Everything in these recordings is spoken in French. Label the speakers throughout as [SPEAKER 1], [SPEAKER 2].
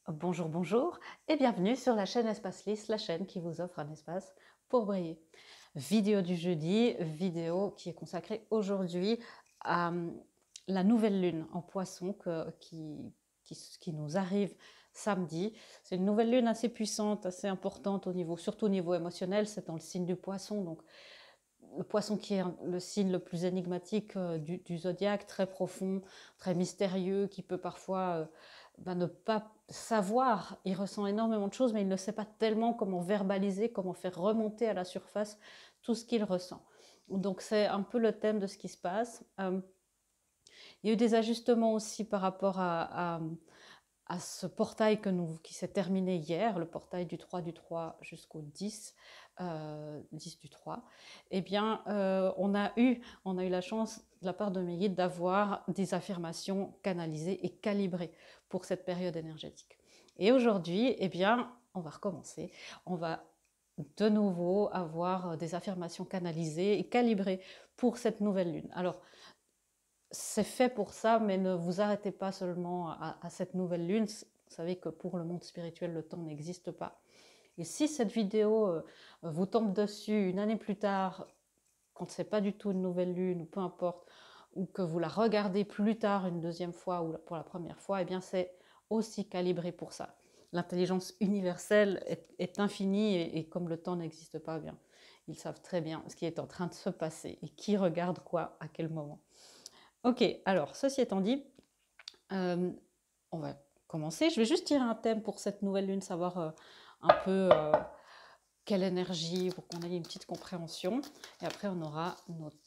[SPEAKER 1] Bonjour, bonjour et bienvenue sur la chaîne Espace Lys, la chaîne qui vous offre un espace pour briller. Vidéo du jeudi, vidéo qui est consacrée aujourd'hui à la nouvelle lune en poisson qui nous arrive samedi. C'est une nouvelle lune assez puissante, assez importante surtout au niveau émotionnel, c'est dans le signe du poisson, donc le poisson qui est le signe le plus énigmatique du zodiaque, très profond, très mystérieux, qui peut parfois ne pas savoir. Il ressent énormément de choses, mais il ne sait pas tellement comment verbaliser, comment faire remonter à la surface tout ce qu'il ressent. Donc c'est un peu le thème de ce qui se passe. Il y a eu des ajustements aussi par rapport à ce portail qui s'est terminé hier, le portail du 3 du 3 jusqu'au 10, 10 du 3, eh bien, on a eu la chance de la part de mes guides d'avoir des affirmations canalisées et calibrées pour cette période énergétique. Et aujourd'hui, eh bien, on va recommencer. On va de nouveau avoir des affirmations canalisées et calibrées pour cette nouvelle lune. Alors, c'est fait pour ça, mais ne vous arrêtez pas seulement à cette nouvelle lune. Vous savez que pour le monde spirituel, le temps n'existe pas. Et si cette vidéo vous tombe dessus une année plus tard, quand ce n'est pas du tout une nouvelle lune, ou peu importe, ou que vous la regardez plus tard une deuxième fois ou pour la première fois, eh bien c'est aussi calibré pour ça. L'intelligence universelle est infinie et comme le temps n'existe pas, eh bien, ils savent très bien ce qui est en train de se passer et qui regarde quoi à quel moment. Ok, alors ceci étant dit, on va commencer. Je vais juste tirer un thème pour cette nouvelle lune, savoir un peu quelle énergie, pour qu'on ait une petite compréhension. Et après, on aura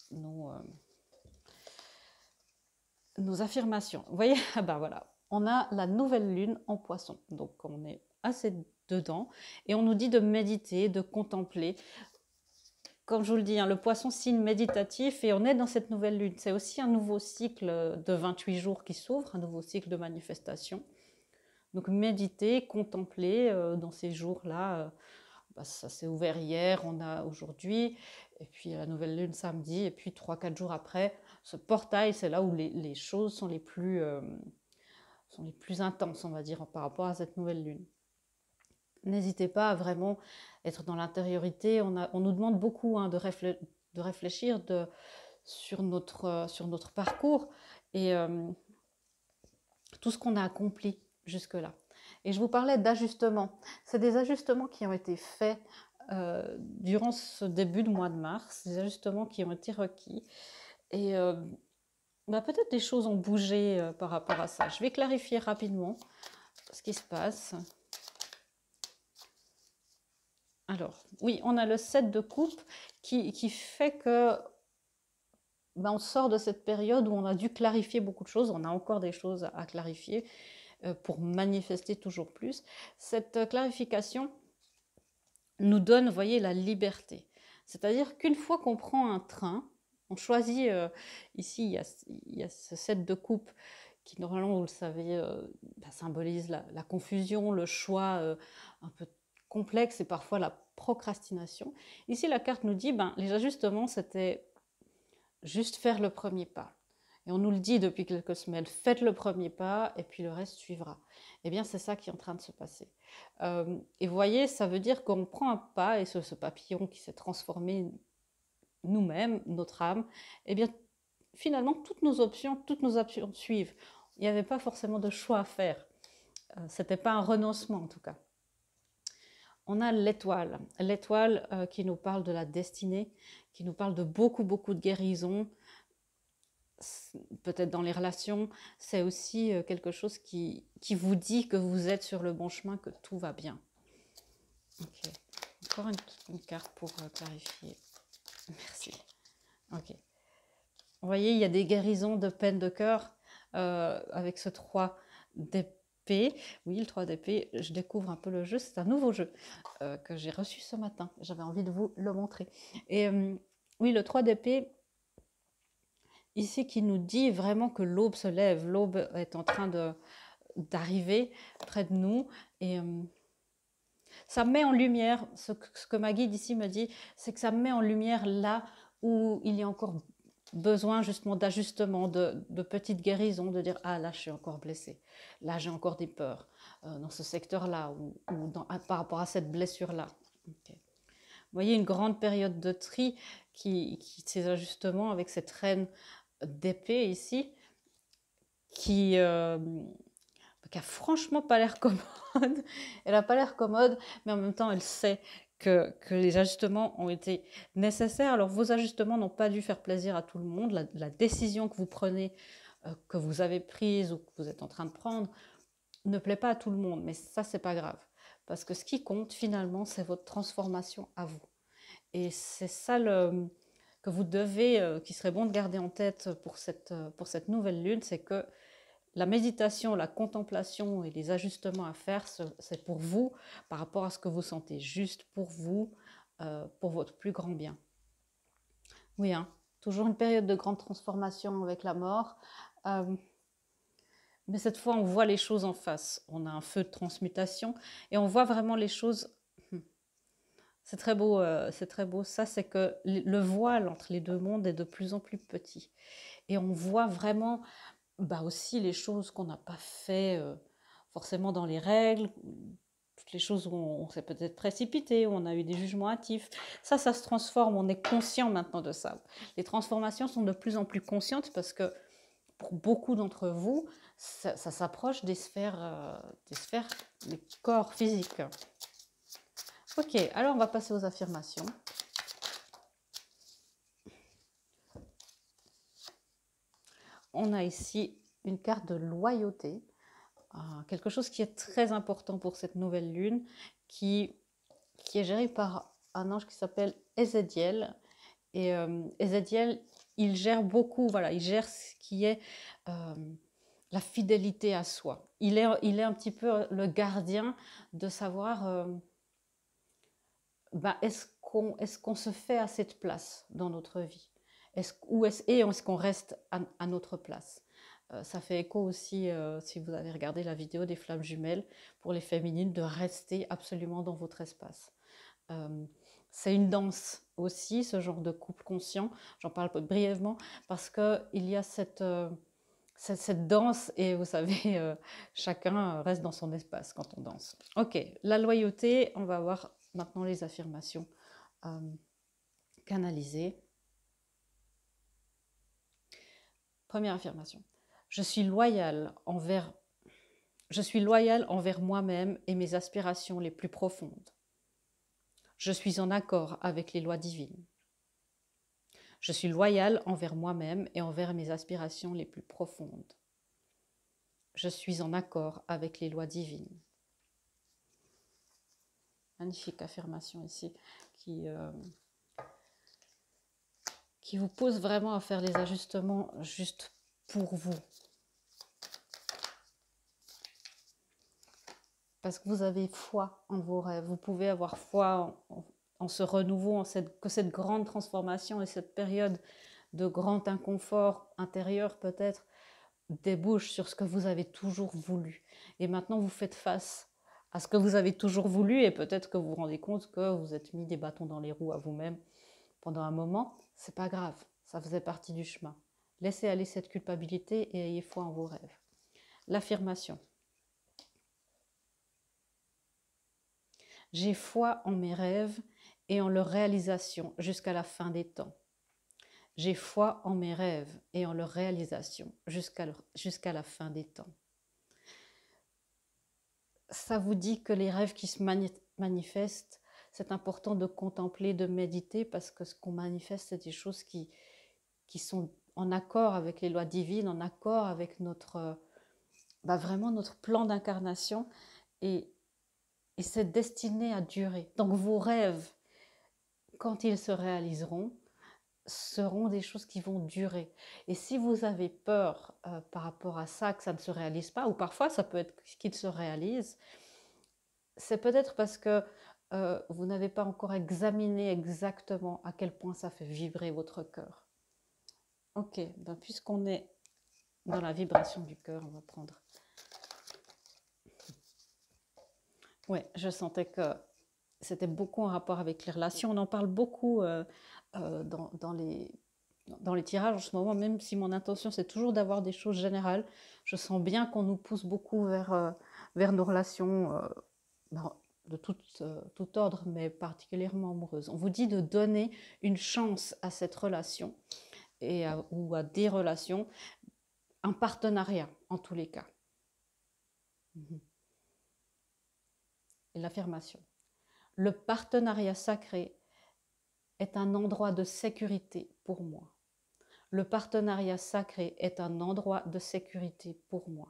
[SPEAKER 1] nos affirmations. Vous voyez, ah ben voilà, on a la nouvelle lune en poisson. Donc, on est assez dedans. Et on nous dit de méditer, de contempler. Comme je vous le dis, le poisson signe méditatif et on est dans cette nouvelle lune. C'est aussi un nouveau cycle de 28 jours qui s'ouvre, un nouveau cycle de manifestation. Donc méditer, contempler dans ces jours-là, ça s'est ouvert hier, on a aujourd'hui, et puis la nouvelle lune samedi, et puis 3-4 jours après, ce portail, c'est là où les choses sont les plus intenses, on va dire, par rapport à cette nouvelle lune. N'hésitez pas à vraiment être dans l'intériorité. On nous demande beaucoup de réfléchir sur notre parcours et tout ce qu'on a accompli jusque-là. Et je vous parlais d'ajustements. C'est des ajustements qui ont été faits durant ce début de mois de mars, des ajustements qui ont été requis. Et peut-être des choses ont bougé par rapport à ça. Je vais clarifier rapidement ce qui se passe. Alors, oui, on a le 7 de coupe qui fait que on sort de cette période où on a dû clarifier beaucoup de choses. On a encore des choses à clarifier pour manifester toujours plus. Cette clarification nous donne, vous voyez, la liberté. C'est-à-dire qu'une fois qu'on prend un train, on choisit, ici il y a ce 7 de coupe qui normalement, vous le savez, symbolise la confusion, le choix un peu complexe et parfois la procrastination. Ici, la carte nous dit, les ajustements, c'était juste faire le premier pas. Et on nous le dit depuis quelques semaines, faites le premier pas et puis le reste suivra. Eh bien, c'est ça qui est en train de se passer. Et vous voyez, ça veut dire qu'on prend un pas et ce papillon qui s'est transformé nous-mêmes, notre âme, eh bien, finalement, toutes nos options suivent. Il n'y avait pas forcément de choix à faire. C'était pas un renoncement en tout cas. On a l'étoile qui nous parle de la destinée, qui nous parle de beaucoup de guérison, peut-être dans les relations. C'est aussi quelque chose qui vous dit que vous êtes sur le bon chemin, que tout va bien. Ok, encore une carte pour clarifier. Merci. Ok. Vous voyez, il y a des guérisons de peine de cœur avec ce 3 d'épée. Oui, le 3 d'épée, je découvre un peu le jeu. C'est un nouveau jeu que j'ai reçu ce matin. J'avais envie de vous le montrer. Et oui, le 3 d'épée, ici, qui nous dit vraiment que l'aube se lève. L'aube est en train d'arriver près de nous. Et ça met en lumière, ce que ma guide ici me dit, c'est que ça met en lumière là où il y a encore besoin justement d'ajustement, de petites guérisons, de dire « Ah, là, je suis encore blessée. Là, j'ai encore des peurs. dans ce secteur-là ou par rapport à cette blessure-là. Okay. Vous voyez une grande période de tri ces ajustements avec cette reine d'épée ici qui a franchement pas l'air commode. Elle n'a pas l'air commode, mais en même temps, elle sait que les ajustements ont été nécessaires. Alors, vos ajustements n'ont pas dû faire plaisir à tout le monde. La décision que vous prenez, que vous avez prise ou que vous êtes en train de prendre, ne plaît pas à tout le monde. Mais ça, c'est pas grave. Parce que ce qui compte, finalement, c'est votre transformation à vous. Et c'est ça que vous devez, qui serait bon de garder en tête pour cette nouvelle lune, c'est que la méditation, la contemplation et les ajustements à faire, c'est pour vous, par rapport à ce que vous sentez, juste pour vous, pour votre plus grand bien. Oui, hein, toujours une période de grande transformation avec la mort, mais cette fois on voit les choses en face. On a un feu de transmutation et on voit vraiment les choses. C'est très beau, c'est très beau. Ça, c'est que le voile entre les deux mondes est de plus en plus petit. Et on voit vraiment aussi les choses qu'on n'a pas fait forcément dans les règles, toutes les choses où on s'est peut-être précipité, où on a eu des jugements hâtifs. Ça se transforme, on est conscient maintenant de ça. Les transformations sont de plus en plus conscientes parce que pour beaucoup d'entre vous, ça s'approche des sphères, des corps physiques. Ok, alors on va passer aux affirmations. On a ici une carte de loyauté, quelque chose qui est très important pour cette nouvelle lune, qui est gérée par un ange qui s'appelle Ézéchiel. Et Ézéchiel, il gère beaucoup, voilà, il gère ce qui est la fidélité à soi. Il est un petit peu le gardien de savoir est-ce qu'on se fait assez de place dans notre vie, est-ce qu'on reste à notre place. Ça fait écho aussi, si vous avez regardé la vidéo des flammes jumelles, pour les féminines, de rester absolument dans votre espace. C'est une danse aussi, ce genre de couple conscient. J'en parle brièvement parce qu'il y a cette danse et vous savez, chacun reste dans son espace quand on danse. Ok, la loyauté, on va voir maintenant les affirmations canalisées. Première affirmation. Je suis loyale envers moi-même et mes aspirations les plus profondes. Je suis en accord avec les lois divines. Je suis loyale envers moi-même et envers mes aspirations les plus profondes. Je suis en accord avec les lois divines. Magnifique affirmation ici qui vous pousse vraiment à faire les ajustements juste pour vous. Parce que vous avez foi en vos rêves. Vous pouvez avoir foi en ce renouveau, que cette grande transformation et cette période de grand inconfort intérieur peut-être débouche sur ce que vous avez toujours voulu. Et maintenant, vous faites face à ce que vous avez toujours voulu et peut-être que vous vous rendez compte que vous êtes mis des bâtons dans les roues à vous-même pendant un moment. C'est pas grave, ça faisait partie du chemin. Laissez aller cette culpabilité et ayez foi en vos rêves. L'affirmation. J'ai foi en mes rêves et en leur réalisation jusqu'à la fin des temps. J'ai foi en mes rêves et en leur réalisation jusqu'à la fin des temps. Ça vous dit que les rêves qui se manifestent, c'est important de contempler, de méditer, parce que ce qu'on manifeste, c'est des choses qui sont en accord avec les lois divines, en accord avec vraiment notre plan d'incarnation, et c'est destiné à durer. Donc vos rêves, quand ils se réaliseront, seront des choses qui vont durer. Et si vous avez peur par rapport à ça, que ça ne se réalise pas, ou parfois ça peut être qu'il se réalise, c'est peut-être parce que vous n'avez pas encore examiné exactement à quel point ça fait vibrer votre cœur. Ok, puisqu'on est dans la vibration du cœur, on va prendre. Ouais, je sentais que c'était beaucoup en rapport avec les relations. On en parle beaucoup dans les tirages en ce moment, même si mon intention c'est toujours d'avoir des choses générales. Je sens bien qu'on nous pousse beaucoup vers vers nos relations de tout ordre, mais particulièrement amoureuses. On vous dit de donner une chance à cette relation ou à des relations, un partenariat en tous les cas. Et l'affirmation. Le partenariat sacré est un endroit de sécurité pour moi. Le partenariat sacré est un endroit de sécurité pour moi.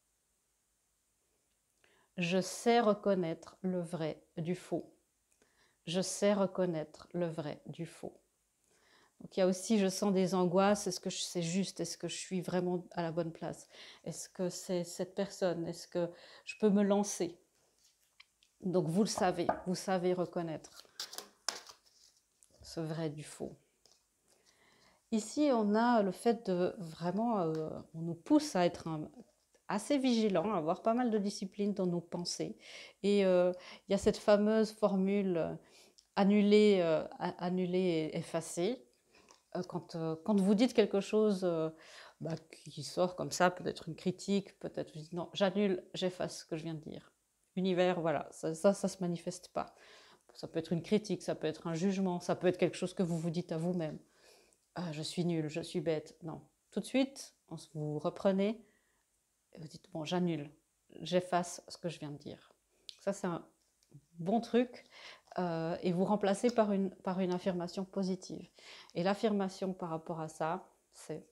[SPEAKER 1] Je sais reconnaître le vrai du faux. Je sais reconnaître le vrai du faux. Donc il y a aussi, je sens des angoisses. Est-ce que c'est juste? Est-ce que je suis vraiment à la bonne place? Est-ce que c'est cette personne? Est-ce que je peux me lancer? Donc vous savez reconnaître ce vrai du faux. Ici, on a le fait de vraiment, on nous pousse à être assez vigilants, à avoir pas mal de discipline dans nos pensées. Et il y a cette fameuse formule annuler, annuler et effacer. Quand vous dites quelque chose qui sort comme ça, peut-être une critique, peut-être vous dites non, j'annule, j'efface ce que je viens de dire. Univers, voilà, ça se manifeste pas. Ça peut être une critique, ça peut être un jugement, ça peut être quelque chose que vous vous dites à vous-même. Ah, je suis nulle, je suis bête. Non. Tout de suite, vous reprenez et vous dites bon, j'annule, j'efface ce que je viens de dire. Ça, c'est un bon truc. Et vous remplacez par une affirmation positive. Et l'affirmation par rapport à ça, c'est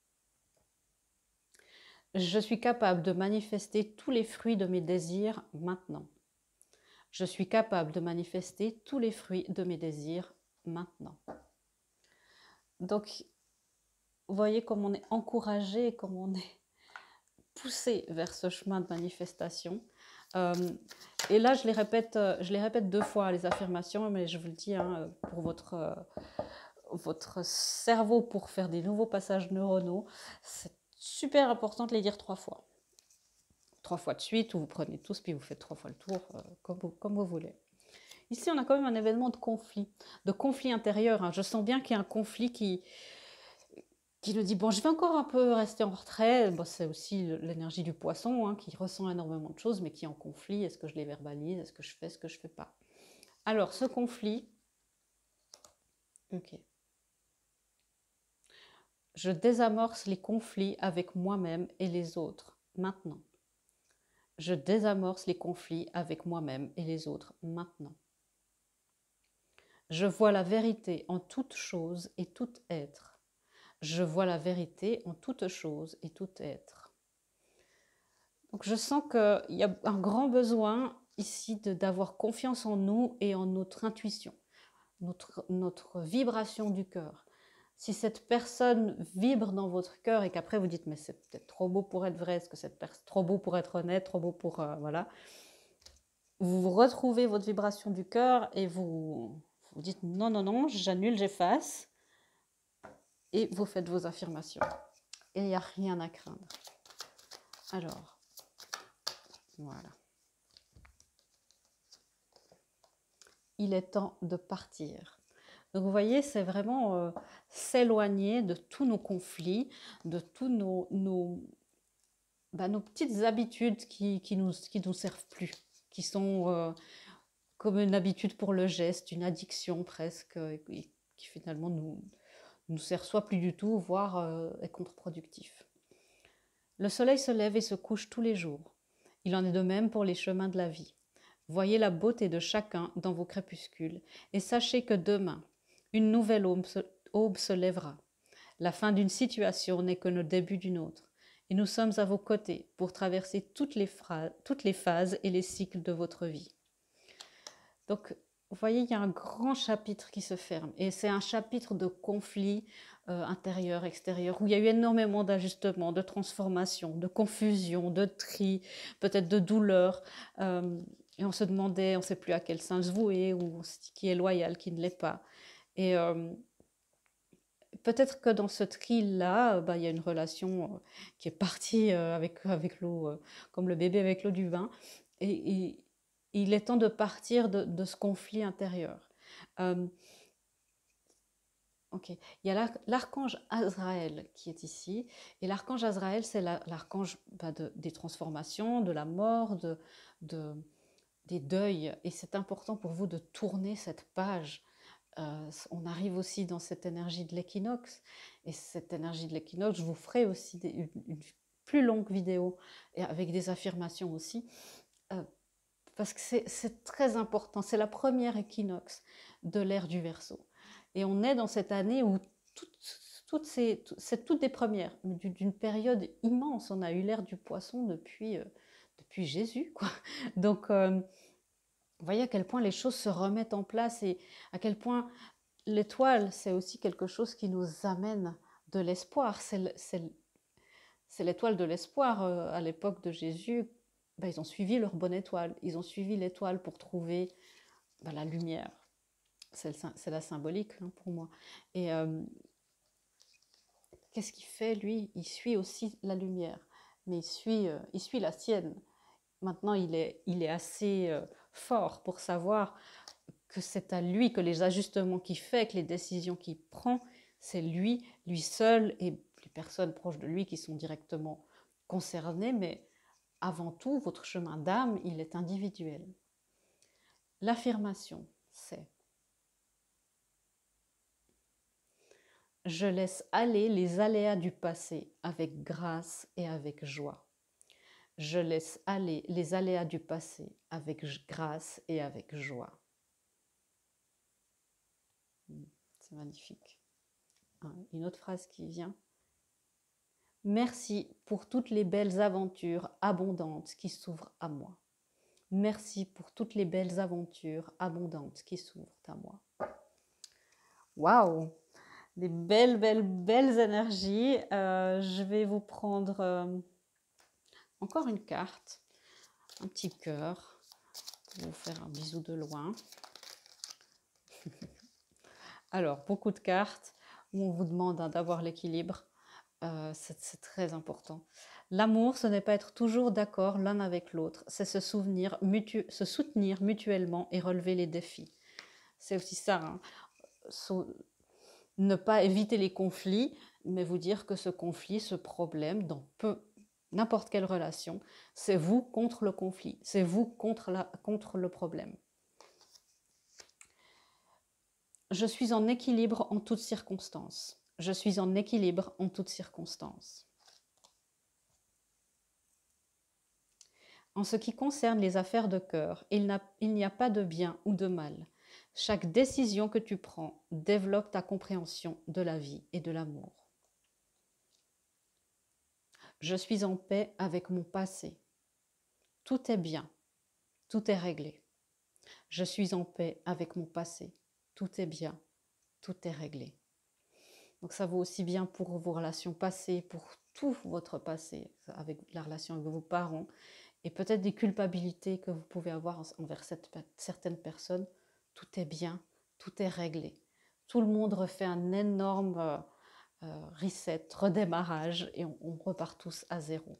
[SPEAKER 1] je suis capable de manifester tous les fruits de mes désirs maintenant. Je suis capable de manifester tous les fruits de mes désirs maintenant. Donc, vous voyez comme on est encouragé, comme on est poussé vers ce chemin de manifestation. Et là, je les répète 2 fois, les affirmations, mais je vous le dis, hein, pour votre cerveau, pour faire des nouveaux passages neuronaux, c'est super important de les dire 3 fois. 3 fois de suite, ou vous prenez tous, puis vous faites 3 fois le tour, comme vous voulez. Ici, on a quand même un événement de conflit intérieur. Hein. Je sens bien qu'il y a un conflit qui nous dit, bon, je vais encore un peu rester en retrait. Bon, c'est aussi l'énergie du poisson hein, qui ressent énormément de choses, mais qui est en conflit. Est-ce que je les verbalise? Est-ce que je fais ce que je ne fais pas? Alors, ce conflit, ok. Je désamorce les conflits avec moi-même et les autres, maintenant. Je désamorce les conflits avec moi-même et les autres, maintenant. Je vois la vérité en toute chose et tout être. Je vois la vérité en toute chose et tout être. Donc je sens qu'il y a un grand besoin ici d'avoir confiance en nous et en notre intuition, notre vibration du cœur. Si cette personne vibre dans votre cœur et qu'après vous dites mais c'est peut-être trop beau pour être vrai, est-ce que cette personne trop beau pour être honnête, trop beau pour voilà, vous retrouvez votre vibration du cœur et vous dites non non non, j'annule, j'efface et vous faites vos affirmations et il n'y a rien à craindre. Alors voilà. Il est temps de partir. Donc vous voyez, c'est vraiment s'éloigner de tous nos conflits, de tous nos petites habitudes qui nous servent plus, qui sont comme une habitude pour le geste, une addiction presque, qui finalement nous sert soit plus du tout, voire est contre-productif. Le soleil se lève et se couche tous les jours. Il en est de même pour les chemins de la vie. Voyez la beauté de chacun dans vos crépuscules et sachez que demain, une nouvelle aube se lèvera. La fin d'une situation n'est que le début d'une autre. Et nous sommes à vos côtés pour traverser toutes les phases et les cycles de votre vie. Donc, vous voyez, il y a un grand chapitre qui se ferme. Et c'est un chapitre de conflit intérieur, extérieur, où il y a eu énormément d'ajustements, de transformations, de confusion, de tri, peut-être de douleur. Et on se demandait, on ne sait plus à quel sens se vouer, ou qui est loyal, qui ne l'est pas. Et peut-être que dans ce tri-là, il y a une relation qui est partie avec l'eau, comme le bébé avec l'eau du bain. Et il est temps de partir de ce conflit intérieur. Ok. Il y a l'archange Azraël qui est ici. Et l'archange Azraël, c'est l'archange des transformations, de la mort, de- des deuils. Et c'est important pour vous de tourner cette page. On arrive aussi dans cette énergie de l'équinoxe. Et cette énergie de l'équinoxe, je vous ferai aussi une plus longue vidéo et avec des affirmations aussi. Parce que c'est très important. C'est la première équinoxe de l'ère du Verseau. Et on est dans cette année où c'est toutes des premières, d'une période immense. On a eu l'ère du Poisson depuis Jésus, quoi. Donc, vous voyez à quel point les choses se remettent en place et à quel point l'étoile, c'est aussi quelque chose qui nous amène de l'espoir. C'est l'étoile de l'espoir. À l'époque de Jésus, ben, ils ont suivi leur bonne étoile. Ils ont suivi l'étoile pour trouver la lumière. C'est la symbolique, hein, pour moi. Et qu'est-ce qu'il fait, lui? Il suit aussi la lumière, mais il suit la sienne. Maintenant, il est assez fort pour savoir que c'est à lui, que les ajustements qu'il fait, que les décisions qu'il prend, c'est lui seul et les personnes proches de lui qui sont directement concernées, mais avant tout, votre chemin d'âme, il est individuel. L'affirmation, c'est: je laisse aller les aléas du passé avec grâce et avec joie. Je laisse aller les aléas du passé avec grâce et avec joie. C'est magnifique. Une autre phrase qui vient. Merci pour toutes les belles aventures abondantes qui s'ouvrent à moi. Merci pour toutes les belles aventures abondantes qui s'ouvrent à moi. Waouh! Des belles énergies. Je vais vous prendre encore une carte, un petit cœur, pour vous faire un bisou de loin. Alors, beaucoup de cartes où on vous demande d'avoir l'équilibre. C'est très important. L'amour, ce n'est pas être toujours d'accord l'un avec l'autre, c'est se soutenir mutuellement et relever les défis. C'est aussi ça, hein. Ne pas éviter les conflits, mais vous dire que ce conflit, ce problème, dans n'importe quelle relation, c'est vous contre le conflit, c'est vous contre le problème. Je suis en équilibre en toutes circonstances. Je suis en équilibre en toutes circonstances. En ce qui concerne les affaires de cœur, il n'y a pas de bien ou de mal. Chaque décision que tu prends développe ta compréhension de la vie et de l'amour. Je suis en paix avec mon passé. Tout est bien, tout est réglé. Je suis en paix avec mon passé. Tout est bien, tout est réglé. Donc ça vaut aussi bien pour vos relations passées, pour tout votre passé, avec la relation avec vos parents, et peut-être des culpabilités que vous pouvez avoir envers certaines personnes. Tout est bien, tout est réglé. Tout le monde refait un énorme reset, redémarrage, et on repart tous à zéro.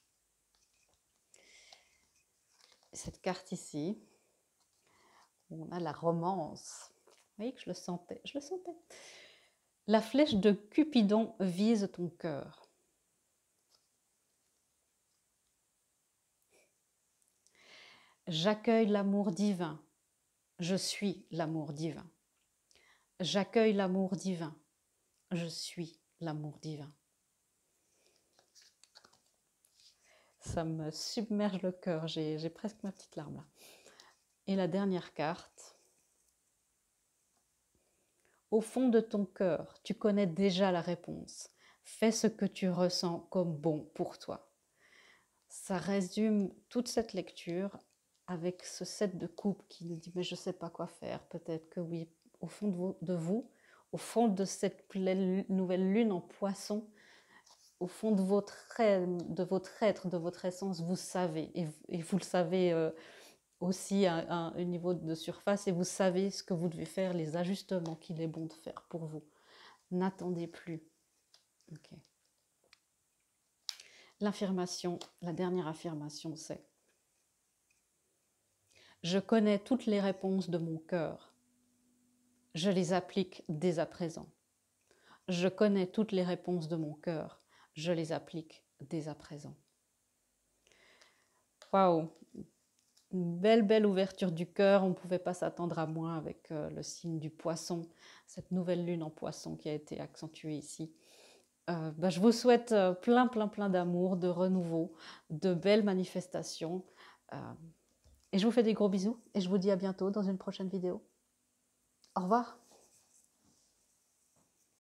[SPEAKER 1] Cette carte ici, on a la romance. Vous voyez que je le sentais. La flèche de Cupidon vise ton cœur. J'accueille l'amour divin. Je suis l'amour divin. J'accueille l'amour divin. Je suis l'amour divin. Ça me submerge le cœur. J'ai presque ma petite larme là. Et la dernière carte. Au fond de ton cœur, tu connais déjà la réponse. Fais ce que tu ressens comme bon pour toi. Ça résume toute cette lecture avec ce 7 de coupe qui nous dit « mais je ne sais pas quoi faire ». Peut-être que oui, au fond de vous, au fond de cette nouvelle lune en poisson, au fond de votre être, de votre essence, vous savez. Et vous le savez aussi à un niveau de surface, et vous savez ce que vous devez faire, les ajustements qu'il est bon de faire pour vous. N'attendez plus. Okay. L'affirmation, la dernière affirmation, c'est: je connais toutes les réponses de mon cœur. Je les applique dès à présent. Je connais toutes les réponses de mon cœur. Je les applique dès à présent. Waouh! Une belle ouverture du cœur. On ne pouvait pas s'attendre à moins avec le signe du poisson, cette nouvelle lune en poisson qui a été accentuée ici. Je vous souhaite plein d'amour, de renouveau, de belles manifestations. Et je vous fais des gros bisous et je vous dis à bientôt dans une prochaine vidéo. Au revoir.